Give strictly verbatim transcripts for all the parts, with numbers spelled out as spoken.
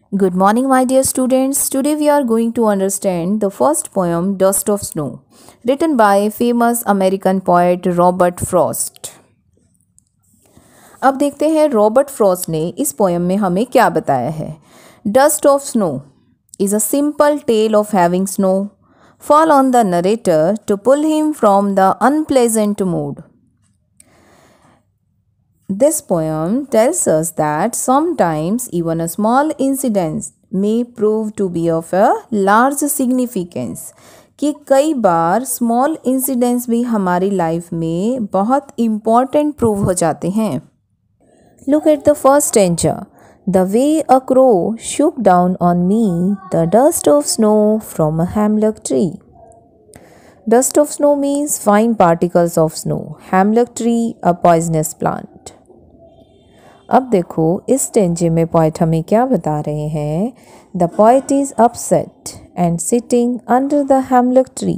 Good morning, my dear students. Today we are going to understand the first poem, Dust of Snow, written by famous American poet Robert Frost. अब देखते हैं Robert Frost ने इस poem में हमें क्या बताया है. Dust of snow is a simple tale of having snow fall on the narrator to pull him from the unpleasant mood. This poem tells us that sometimes even a small incident may prove to be of a large significance. कि कई बार small incidents भी हमारी life में बहुत important prove हो जाते हैं. Look at the first stanza. The way a crow shook down on me the dust of snow from a hemlock tree. Dust of snow means fine particles of snow. Hemlock tree, a poisonous plant. अब देखो इस स्टेंजे में poet हमें क्या बता रहे हैं. The poet is upset and sitting under the hemlock tree.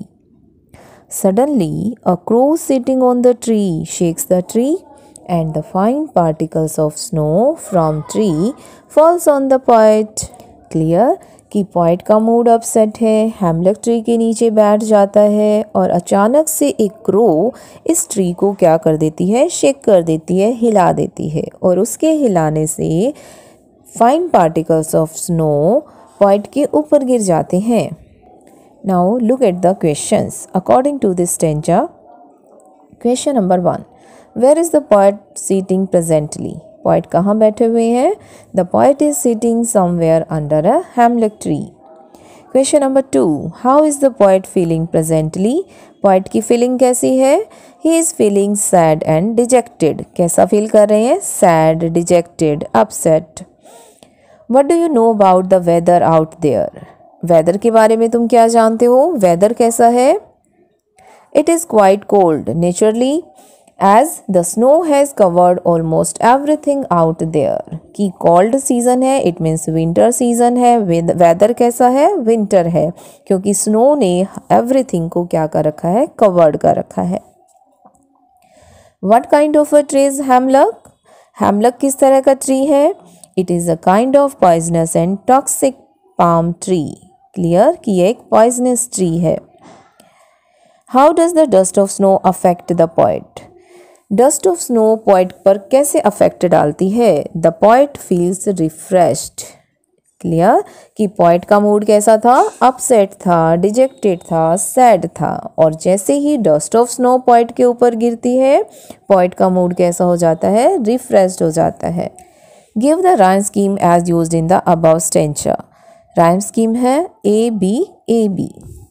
Suddenly a crow sitting on the tree shakes the tree and the fine particles of snow from tree falls on the poet. Clear कि poet का mood upset है, hemlock tree के नीचे बैठ जाता है और अचानक से एक क्रो इस ट्री को क्या कर देती है, शेक कर देती है, हिला देती है और उसके हिलाने से fine particles of snow poet के ऊपर गिर जाते हैं. Now look at the questions according to this stanza. Question number one, where is the poet sitting presently. Poet कहाँ बैठे हुए हैं. The poet is sitting somewhere under a hemlock tree. Question number two, how is the poet feeling presently. Poet की feeling कैसी है. He is feeling sad and dejected. कैसा feel कर रहे हैं. Sad, dejected, upset. What do you know about the weather out there. Weather के बारे में तुम क्या जानते हो. वेदर कैसा है. It is quite cold naturally as the snow has covered almost everything out there. कि cold season है, it means winter season है. weather कैसा है. winter है क्योंकि snow ने everything को क्या कर रखा है, covered कर रखा है. What kind of a tree is hemlock. hemlock किस तरह का tree है. it is a kind of poisonous and toxic palm tree. clear कि ये एक poisonous tree है. How does the dust of snow affect the poet. Dust of snow poet पर कैसे अफेक्ट डालती है. The poet feels refreshed. Clear कि poet का मूड कैसा था. अपसेट था, डिजेक्टेड था, सैड था और जैसे ही डस्ट ऑफ स्नो पोएट के ऊपर गिरती है पोएट का मूड कैसा हो जाता है, रिफ्रेश्ड हो जाता है. Give the rhyme scheme as used in the above stanza. Rhyme scheme है A B A B.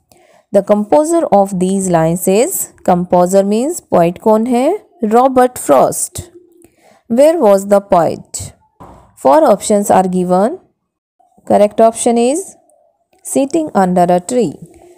The composer of these lines is. Composer means poet कौन है. Robert Frost. Where was the poet? Four options are given. Correct option is sitting under a tree.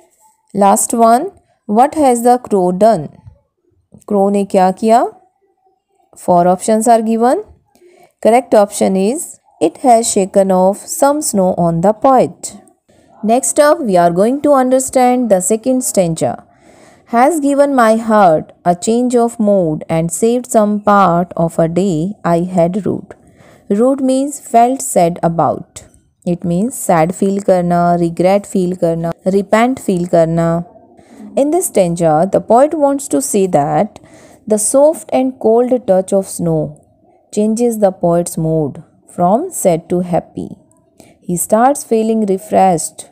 Last one, what has the crow done? Crow ने क्या किया? Four options are given. Correct option is it has shaken off some snow on the poet. Next up, we are going to understand the second stanza. Has given my heart a change of mood and saved some part of a day I had rued. Rued means felt sad about. It means sad feel karna, regret feel karna, repent feel karna. In this stanza, the poet wants to say that the soft and cold touch of snow changes the poet's mood from sad to happy. He starts feeling refreshed.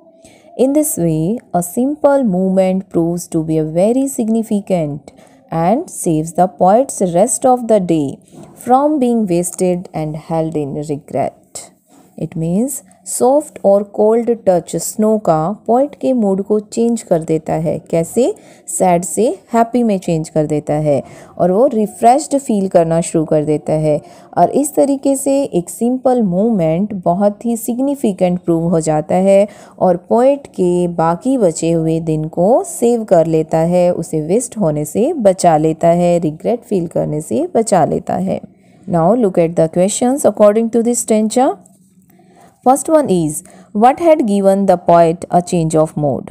In this way, a simple movement proves to be very significant and saves the poet's rest of the day from being wasted and held in regret. It means soft और cold touch snow का poet के mood को change कर देता है. कैसे. Sad से happy में चेंज कर देता है और वो रिफ्रेश्ड फील करना शुरू कर देता है और इस तरीके से एक सिंपल मूवमेंट बहुत ही सिग्निफिकेंट प्रूव हो जाता है और पोएट के बाकी बचे हुए दिन को सेव कर लेता है, उसे वेस्ट होने से बचा लेता है, रिग्रेट फील करने से बचा लेता है. Now look at the questions according to this stanza. First one is, what had given the poet a change of mood?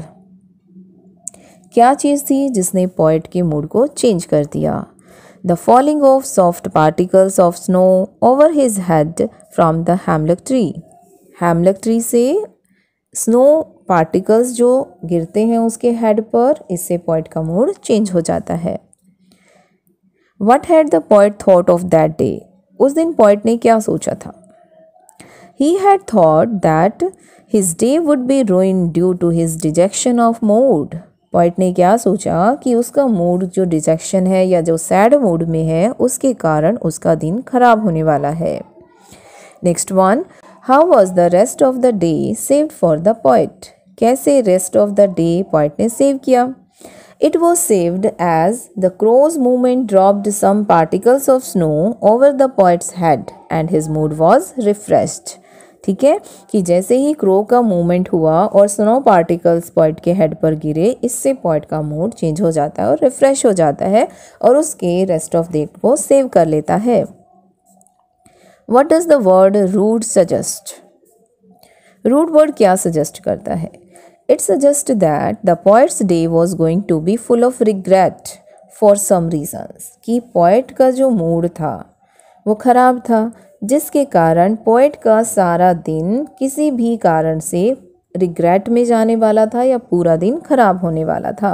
क्या चीज़ थी जिसने पोएट के मूड को चेंज कर दिया. The falling of soft particles of snow over his head from the hemlock tree. Hemlock tree से snow particles जो गिरते हैं उसके हेड पर, इससे पोएट का मूड चेंज हो जाता है। What had the poet thought of that day? उस दिन पोएट ने क्या सोचा था? He had thought that his day would be ruined due to his dejection of mood. Poet ने क्या सोचा कि उसका मूड जो डिजेक्शन है या जो सैड मूड में है उसके कारण उसका दिन खराब होने वाला है। Next one, how was the rest of the day saved for the poet? कैसे rest of the day poet ने सेव किया? It was saved as the crow's movement dropped some particles of snow over the poet's head and his mood was refreshed. ठीक है, कि जैसे ही crow का movement हुआ और स्नो पार्टिकल्स पोएट के हेड पर गिरे, इससे पोएट का मूड चेंज हो जाता है और रिफ्रेश हो जाता है और उसके रेस्ट ऑफ डे को सेव कर लेता है। What does the word rude suggest? Rude word क्या सजेस्ट करता है? It suggests that the poet's day was going to be full of regret for some reasons. कि पोएट का जो मूड था वो खराब था, जिसके कारण पोएट का सारा दिन किसी भी कारण से रिग्रेट में जाने वाला था या पूरा दिन खराब होने वाला था।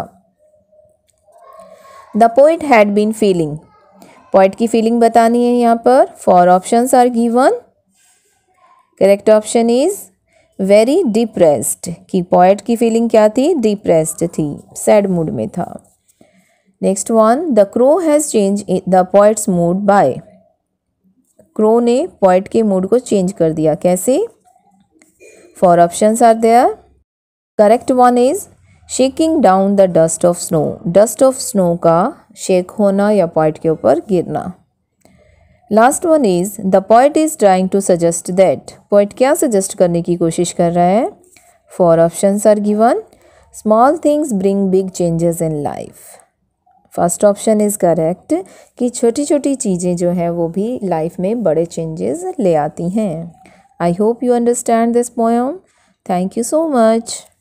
The poet had been feeling. Poet की फीलिंग बतानी है यहाँ पर। Four options are given. Correct option is very depressed, कि पोएट की फीलिंग क्या थी? डिप्रेस्ड थी, सैड मूड में था। Next one, the crow has change the poet's mood by. Crow ने पोएट के मूड को चेंज कर दिया, कैसे? Four options are there. Correct one is shaking down the dust of snow. Dust of snow का shake होना या poet के ऊपर गिरना। Last one is the poet is trying to suggest that. Poet क्या सजेस्ट करने की कोशिश कर रहा है? Four options are given. Small things bring big changes in life. First option is correct, कि छोटी छोटी चीज़ें जो हैं वो भी लाइफ में बड़े चेंजेस ले आती हैं। I hope you understand this poem. Thank you so much.